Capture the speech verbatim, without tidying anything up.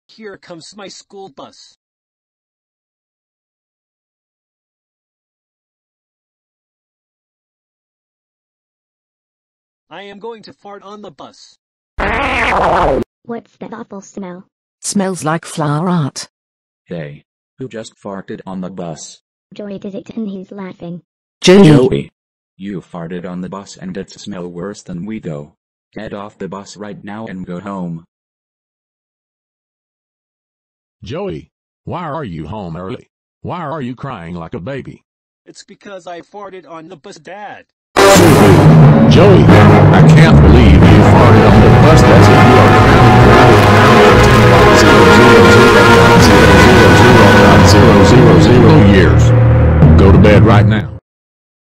Here comes my school bus. I am going to fart on the bus. What's that awful smell? Smells like flower art. Hey, who just farted on the bus? Joey did it and he's laughing. Joey. Joey. You farted on the bus and it smells worse than we do. Get off the bus right now and go home. Joey, why are you home early? Why are you crying like a baby? It's because I farted on the bus, Dad. Joey, I can't believe you farted on the bus. That's if you are grounded for zero zero zero zero zero zero zero years. Go to bed right now.